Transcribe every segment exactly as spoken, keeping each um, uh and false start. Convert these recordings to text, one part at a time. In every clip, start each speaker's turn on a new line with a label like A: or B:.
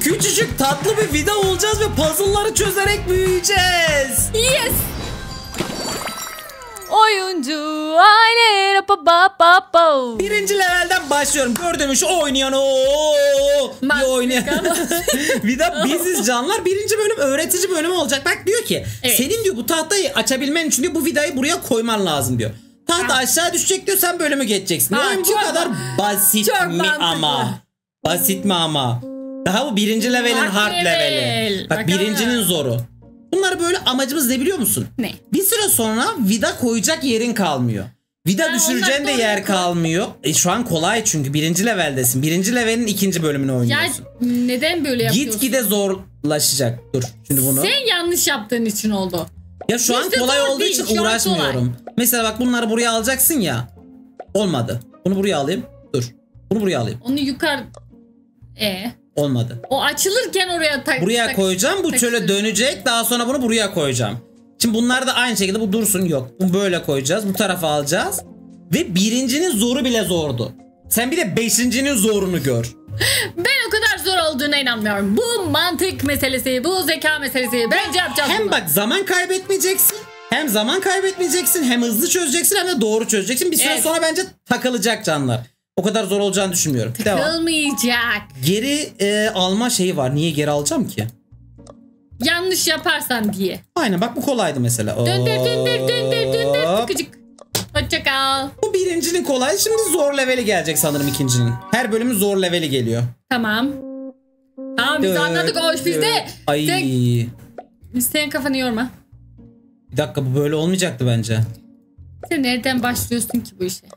A: Küçücük tatlı bir vida olacağız ve puzzle'ları çözerek büyüyeceğiz.
B: Yes. Oyuncu aile pa pa pa pa.
A: Birinci levelden başlıyorum. Gördüğümüz şu oynayan o bir oynayan. Vida biziz canlar. Birinci bölüm öğretici bölümü olacak. Bak diyor ki evet. Senin diyor bu tahtayı açabilmen için diyor bu vidayı buraya koyman lazım diyor. Tahta ha. aşağı düşecek diyor, sen bölümü geçeceksin. Ha, oyun bu kadar basit mi
B: mantıklı.
A: ama? Basit mi ama? Daha bu birinci levelin Bak hard level. leveli. Bak Bakalım. birincinin zoru. Bunlar böyle amacımız ne biliyor musun?
B: Ne?
A: Bir süre sonra vida koyacak yerin kalmıyor. Vida ben düşüreceğin de yer koy. kalmıyor. E şu an kolay çünkü birinci leveldesin. Birinci levelin ikinci bölümünü oynuyorsun.
B: Ya neden böyle yapıyorsun?
A: Gitgide zorlaşacak. Dur şimdi bunu.
B: Sen yanlış yaptığın için oldu.
A: Ya şu Biz an kolay olduğu değil, için uğraşmıyorum. Mesela bak bunları buraya alacaksın ya. Olmadı. Bunu buraya alayım. Dur. Bunu buraya alayım.
B: Onu yukarı... E.
A: Olmadı.
B: O açılırken oraya tak.
A: Buraya
B: tak,
A: koyacağım. Bu şöyle dönecek. Daha sonra bunu buraya koyacağım. Şimdi bunlar da aynı şekilde bu dursun yok. Bunu böyle koyacağız. Bu tarafa alacağız. Ve birincinin zoru bile zordu. Sen bir de beşincinin zorunu gör.
B: Ben o kadar zor olduğuna inanmıyorum. Bu mantık meselesi, bu zeka meselesi. Bence yapacağız
A: Hem
B: bunu.
A: bak zaman kaybetmeyeceksin. Hem zaman kaybetmeyeceksin. Hem hızlı çözeceksin hem de doğru çözeceksin. Bir süre evet. sonra bence takılacak canlar. O kadar zor olacağını düşünmüyorum.
B: Takılmayacak.
A: Devam. Geri e, alma şeyi var. Niye geri alacağım ki?
B: Yanlış yaparsan diye.
A: Aynen bak bu kolaydı mesela.
B: Döndür döndür döndür döndür. Sıkıcık. Hoşçakal.
A: Bu birincinin kolay. Şimdi zor leveli gelecek sanırım ikincinin. Her bölümün zor leveli geliyor.
B: Tamam. Tamam biz dö anladık o iş bizde.
A: Ay.
B: Sen, sen kafanı yorma.
A: Bir dakika bu böyle olmayacaktı bence.
B: Sen nereden başlıyorsun ki bu işe?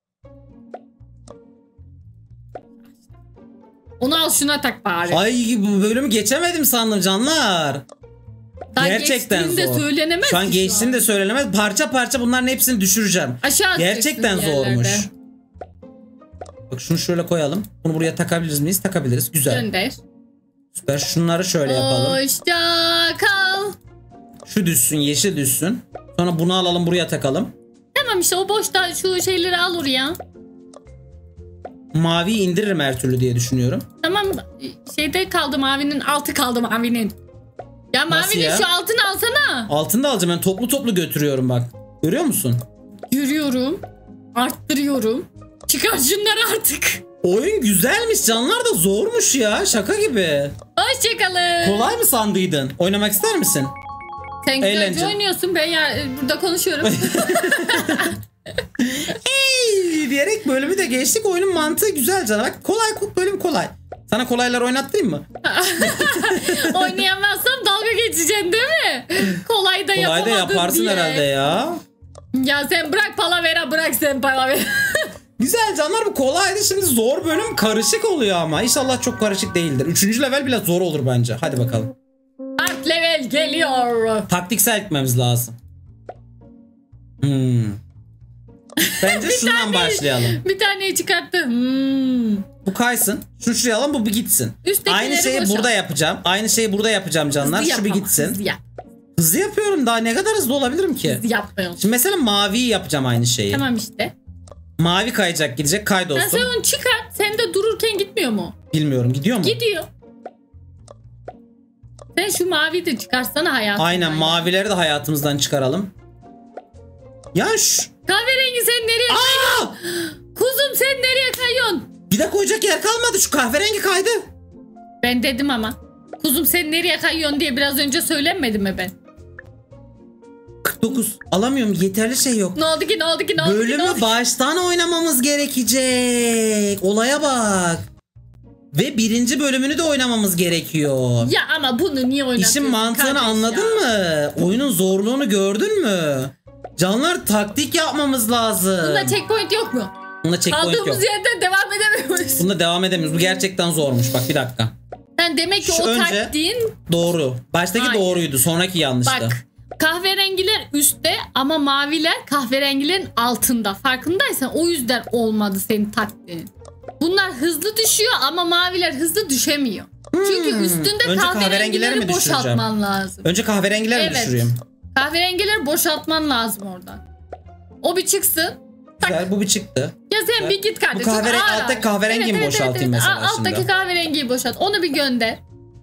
B: Onu al şuna tak bari.
A: Ay bu bölümü geçemedim sandım canlar.
B: Daha
A: gerçekten zor.
B: De söylenemez
A: şu an geçtiğini de söylenemez. Parça parça bunların hepsini düşüreceğim.
B: Aşağı
A: gerçekten zormuş. Bak şunu şöyle koyalım. Bunu buraya takabiliriz miyiz? Takabiliriz. Güzel.
B: Gönder.
A: Süper. Şunları şöyle yapalım.
B: Hoşça kal.
A: Şu düşsün, yeşil düşsün. Sonra bunu alalım buraya takalım.
B: Tamam işte o boşta şu şeyleri al oraya.
A: Maviyi indiririm her türlü diye düşünüyorum.
B: Tamam şeyde kaldı mavinin, altı kaldı mavinin. Ya mavinin ya? Şu altını alsana.
A: Altını da alacağım ben, toplu toplu götürüyorum bak. Görüyor musun?
B: Görüyorum. Arttırıyorum. Çıkar şunları artık.
A: Oyun güzelmiş, canlar da zormuş ya, şaka gibi.
B: Hoşçakalın.
A: Kolay mı sandıydın? Oynamak ister misin?
B: Sen güzelce oynuyorsun, ben ya burada konuşuyorum.
A: Ey diyerek bölümü de geçtik. Oyunun mantığı güzel canım. Bak kolay bölüm kolay. Sana kolaylar oynattırayım mı?
B: Oynayamazsam dalga geçeceksin değil mi? Kolay da
A: yapamadın diye. Kolay da yaparsın diye. Herhalde ya.
B: Ya sen bırak palavera, bırak sen palavera.
A: Güzel canlar, bu kolaydı. Şimdi zor bölüm karışık oluyor ama. İnşallah çok karışık değildir. Üçüncü level bile zor olur bence. Hadi bakalım.
B: Hard level geliyor.
A: Taktiksel gitmemiz lazım. Hmm. Bence şundan tane, başlayalım.
B: Bir taneyi çıkarttı. Hmm.
A: Bu kaysın. Şunu şuraya alalım, bu bir gitsin. Üsttekileri aynı şeyi boşalt. Burada yapacağım. Aynı şeyi burada yapacağım canlar. Hızlı şu bir gitsin. Hızlı, yap. Hızlı yapıyorum, daha ne kadar hızlı olabilirim ki?
B: Hızlı yapmıyorum.
A: Şimdi mesela maviyi yapacağım aynı şeyi.
B: Tamam işte.
A: Mavi kayacak, gidecek, kay dostum.
B: Sen onu çıkart. Sen de dururken gitmiyor mu?
A: Bilmiyorum, gidiyor mu?
B: Gidiyor. Sen şu maviyi de çıkarsana hayatımdan.
A: Aynen, mavileri de hayatımızdan çıkaralım. Ya şu...
B: Kahverengi sen nereye kayıyorsun? Kuzum sen nereye kayıyorsun?
A: Bir de koyacak yer kalmadı, şu kahverengi kaydı.
B: Ben dedim ama. Kuzum sen nereye kayıyorsun diye biraz önce söylenmedi mi ben?
A: kırk dokuz alamıyorum, yeterli şey yok.
B: Ne oldu ki ne oldu ki ne oldu
A: Bölümü
B: ki, ne oldu
A: baştan oynamamız gerekecek. Olaya bak. Ve birinci bölümünü de oynamamız gerekiyor.
B: Ya ama bunu niye oynatıyorsun?
A: İşin mantığını anladın ya. mı? Oyunun zorluğunu gördün mü? Canlar, taktik yapmamız lazım.
B: Bunda checkpoint yok mu?
A: Bunda checkpoint yok.
B: Kaldığımız yerden devam edemiyoruz.
A: Bunda devam edemiyoruz. Bu gerçekten zormuş. Bak bir dakika.
B: Yani demek ki
A: Şu
B: o
A: önce
B: taktiğin...
A: Doğru. Baştaki Aynen. doğruydu. Sonraki yanlıştı.
B: Bak, kahverengiler üstte ama maviler kahverengilerin altında. Farkındaysan o yüzden olmadı senin taktiğin. Bunlar hızlı düşüyor ama maviler hızlı düşemiyor. Hmm. Çünkü üstünde Önce kahverengileri boşaltman lazım.
A: Önce kahverengileri
B: evet.
A: mi düşüreyim?
B: Kahverengileri boşaltman lazım oradan. O bir çıksın.
A: Güzel, bu bir çıktı.
B: Ya sen
A: Güzel.
B: bir git kardeşim.
A: Bu kahverengi, alttaki kahverengiyi evet, mi evet, boşaltayım evet, evet. mesela
B: Alttaki
A: şimdi?
B: kahverengiyi boşalt. Onu bir gönder.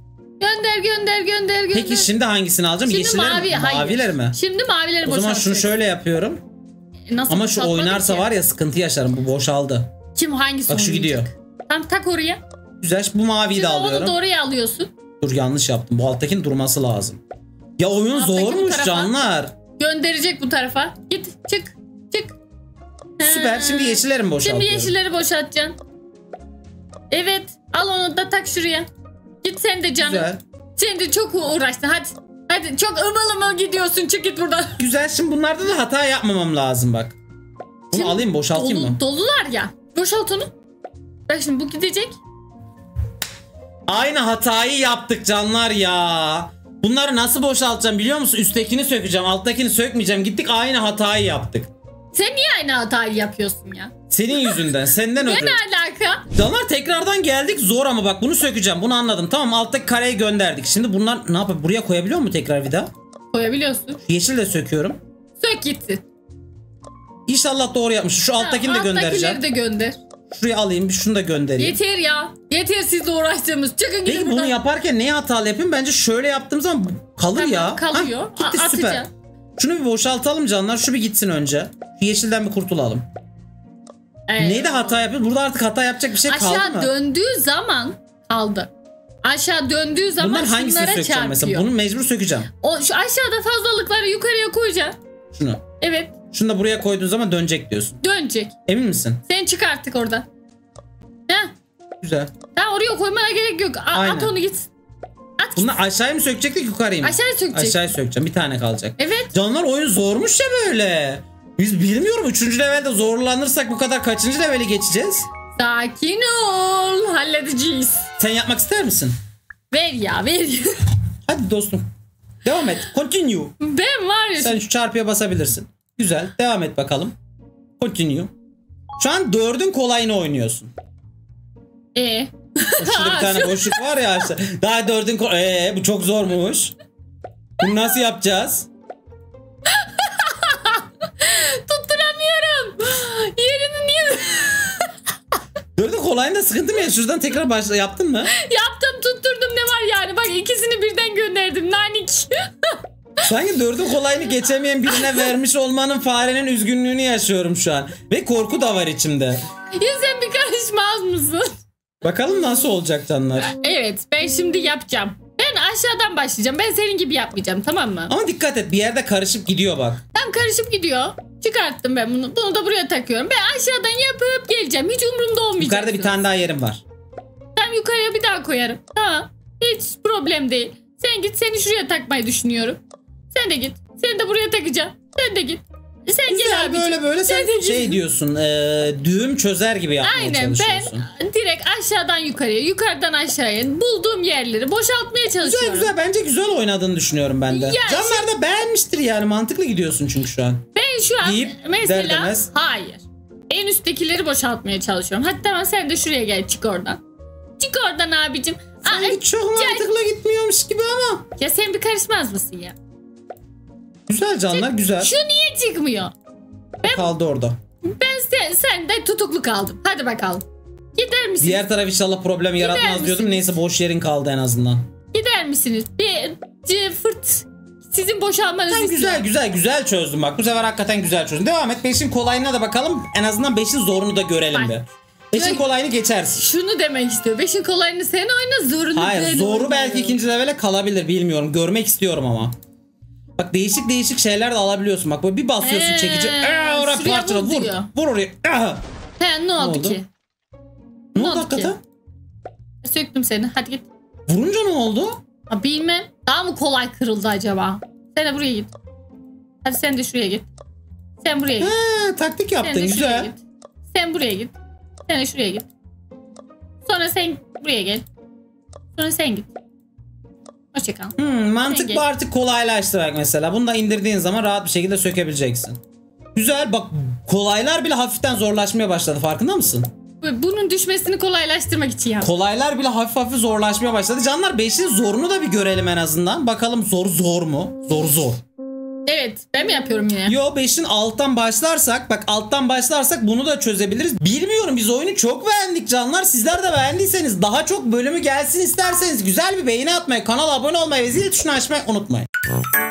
B: Gönder gönder gönder gönder.
A: Peki şimdi hangisini alacağım?
B: Şimdi
A: Yeşiller
B: mavi,
A: mi?
B: hayır.
A: Maviler mi?
B: Şimdi mavileri
A: O zaman
B: boşaltacağız.
A: şunu şöyle yapıyorum.
B: Nasıl
A: Ama şu oynarsa
B: ki?
A: var ya sıkıntı yaşarım. Bu boşaldı.
B: Kim hangisi
A: Bak şu
B: oynayacak?
A: gidiyor.
B: Tamam tak oraya.
A: Güzel. Bu maviyi
B: Şimdi
A: de
B: onu
A: alıyorum.
B: da oraya alıyorsun.
A: Dur yanlış yaptım. Bu alttakinin durması lazım. Ya oyun
B: Alttaki bu
A: zormuş
B: tarafa.
A: canlar.
B: Gönderecek bu tarafa. Git çık çık.
A: Süper.
B: Ha.
A: Şimdi yeşilleri mi boşaltıyorum?
B: Şimdi yeşilleri boşaltacaksın. Evet. Al onu da tak şuraya. Git sen de canım.
A: Güzel.
B: Sen de çok uğraştın. Hadi. Hadi çok ımıl ımıl gidiyorsun. Çık git buradan.
A: Güzel. Şimdi bunlarda da hata yapmamam lazım bak. Bunu
B: Şimdi
A: alayım boşaltayım
B: dolu,
A: mı?
B: Dolular ya. Boşalt onu. Bak şimdi bu gidecek.
A: Aynı hatayı yaptık canlar ya. Bunları nasıl boşaltacağım biliyor musun? Üsttekini sökeceğim, alttakini sökmeyeceğim. Gittik aynı hatayı yaptık.
B: Sen niye aynı hatayı yapıyorsun ya?
A: Senin yüzünden, senden
B: Ne
A: ötürü.
B: alaka?
A: Canlar tekrardan geldik zor ama bak bunu sökeceğim. Bunu anladım. Tamam alttaki kareyi gönderdik. Şimdi bunlar ne yapayım? Buraya koyabiliyor mu tekrar vida?
B: Koyabiliyorsun.
A: Yeşil de söküyorum.
B: Sök gitsin.
A: İnşallah doğru yapmış. Şu alttakini de göndereceğim.
B: Alttakileri de gönder.
A: Şuraya alayım bir şunu da göndereyim.
B: Yeter ya. Yeter sizle uğraştığımız. Çıkın gidin
A: Peki
B: buradan.
A: bunu yaparken neye hatalı yapayım? Bence şöyle yaptığım zaman kalır
B: Tamam,
A: ya.
B: kalıyor.
A: Hah, gitti
B: A-
A: süper.
B: atacağım.
A: Şunu bir boşaltalım canlar. Şu bir gitsin önce. Şu yeşilden bir kurtulalım.
B: Ee,
A: Neydi hata yapıyor? Burada artık hata yapacak bir şey kaldı
B: Aşağı
A: mı?
B: döndüğü zaman kaldı. Aşağı döndüğü zaman
A: Bunların hangisini
B: şunlara
A: sökeceğim
B: çarpıyor.
A: mesela? Bunu mecbur sökeceğim.
B: O, şu aşağıda fazlalıkları yukarıya koyacaksın.
A: Şunu.
B: Evet.
A: Şunu da buraya koyduğun zaman dönecek diyorsun.
B: Dönecek.
A: Emin misin?
B: Sen çık artık oradan. Heh.
A: Güzel.
B: Daha oraya koymana gerek yok. A-
A: Aynen.
B: at onu git. At
A: Bunu aşağıya mı sökecektik yukarıya mı?
B: Aşağıya sökecek.
A: Aşağıya sökeceğim. Bir tane kalacak.
B: Evet.
A: Canlar oyun zormuş ya böyle. Biz bilmiyorum. Üçüncü levelde zorlanırsak bu kadar kaçıncı leveli geçeceğiz?
B: Sakin ol. Halledeceğiz.
A: Sen yapmak ister misin?
B: Ver ya ver.
A: Hadi dostum. Devam et. Continue.
B: Ben var ya.
A: Sen şu çarpıya basabilirsin. Güzel. Devam et bakalım. Continue. Şu an dördün kolayını oynuyorsun.
B: Ee?
A: Şurada bir tane boşluk var ya işte. Daha dördün ko- Eee bu çok zormuş. Bunu nasıl yapacağız?
B: Tutturamıyorum. Yerini niye?
A: Dördün kolayında sıkıntı mı ya? Şuradan tekrar başla. Yaptın mı?
B: Yaptım tutturdum ne var yani. Bak ikisini birden gönderdim. Nanik.
A: Sanki dördün kolayını geçemeyen birine vermiş olmanın farenin üzgünlüğünü yaşıyorum şu an. Ve korku da var içimde.
B: Ya sen bir karışmaz mısın?
A: Bakalım nasıl olacak canlar.
B: Evet ben şimdi yapacağım. Ben aşağıdan başlayacağım. Ben senin gibi yapmayacağım tamam mı?
A: Ama dikkat et bir yerde karışıp gidiyor bak.
B: Tam karışıp gidiyor. Çıkarttım ben bunu. Bunu da buraya takıyorum. Ben aşağıdan yapıp geleceğim. Hiç umurumda olmayacak.
A: Yukarıda bir tane daha yerim var.
B: Tam yukarıya bir daha koyarım. Tamam. Hiç problem değil. Sen git seni şuraya takmayı düşünüyorum. Sen de git. Seni de buraya takacağım. Sen de git. Sen gel
A: Güzel
B: abicim.
A: böyle böyle sen
B: de git.
A: şey diyorsun e, düğüm çözer gibi yapmaya
B: Aynen
A: çalışıyorsun.
B: ben direkt aşağıdan yukarıya, yukarıdan aşağıya bulduğum yerleri boşaltmaya çalışıyorum.
A: Güzel güzel bence güzel oynadığını düşünüyorum ben de.
B: Ya
A: Canlar da beğenmiştir yani mantıklı gidiyorsun çünkü şu an.
B: Ben şu an
A: Deyip
B: mesela
A: derdemez.
B: hayır. En üsttekileri boşaltmaya çalışıyorum. Hadi tamam sen de şuraya gel çık oradan. Çık oradan abicim.
A: Sanki
B: Aa,
A: çok
B: gel.
A: mantıklı gitmiyormuş gibi ama.
B: Ya sen bir karışmaz mısın ya?
A: Güzel canlar güzel.
B: Şu niye çıkmıyor?
A: Kaldı orada.
B: Ben sen, sen de tutuklu kaldım. Hadi bakalım. Gider misiniz?
A: Diğer taraf inşallah problem yaratmaz
B: misiniz?
A: diyordum. Neyse boş yerin kaldı en azından.
B: Gider misiniz? Bir c- fırt sizin boşalmanızı
A: Tamam, güzel
B: istiyorum.
A: güzel güzel çözdüm bak. Bu sefer hakikaten güzel çözdüm. Devam et. Beşin kolayına da bakalım. En azından beşin zorunu da görelim
B: Bak.
A: be. Beşin
B: Bak.
A: kolayını geçersin.
B: Şunu demek istiyor. Beşin kolayını sen oyna zorunu
A: Hayır
B: ben
A: zoru
B: oynarım.
A: belki ikinci levele kalabilir bilmiyorum. Görmek istiyorum ama. Bak değişik değişik şeyler de alabiliyorsun. Bak böyle bir basıyorsun
B: Ee,
A: çekici. Eee oraya
B: şuraya
A: parçala
B: vur
A: vur.
B: diyor.
A: Vur oraya. Ah!
B: He ne oldu,
A: oldu?
B: ki?
A: Ne
B: Ne
A: oldu
B: oldu ki?
A: hakikaten?
B: Söktüm seni. Hadi git.
A: Vurunca ne oldu?
B: Ha, bilmem. Daha mı kolay kırıldı acaba? Sen de buraya git. Hadi sen de şuraya git. Sen buraya git.
A: He, taktik
B: Sen
A: yaptın
B: de şuraya
A: güzel.
B: git. Sen buraya git. Sen de şuraya git. Sonra sen buraya gel. Sonra sen git. Hoşçakal.
A: Hmm, mantıklı
B: Peki.
A: artık kolaylaştırarak mesela. Bunu da indirdiğin zaman rahat bir şekilde sökebileceksin. Güzel bak kolaylar bile hafiften zorlaşmaya başladı farkında mısın?
B: Bunun düşmesini kolaylaştırmak için yaptım.
A: Kolaylar bile hafif hafif zorlaşmaya başladı. Canlar beşin zorunu da bir görelim en azından. Bakalım zor zor mu? Zor zor.
B: Evet, ben mi yapıyorum yine?
A: Yo, beşin alttan başlarsak, bak alttan başlarsak bunu da çözebiliriz. Bilmiyorum, biz oyunu çok beğendik canlar. Sizler de beğendiyseniz, daha çok bölümü gelsin isterseniz güzel bir beğeni atmayı, kanala abone olmayı ve zil tuşunu açmayı unutmayın.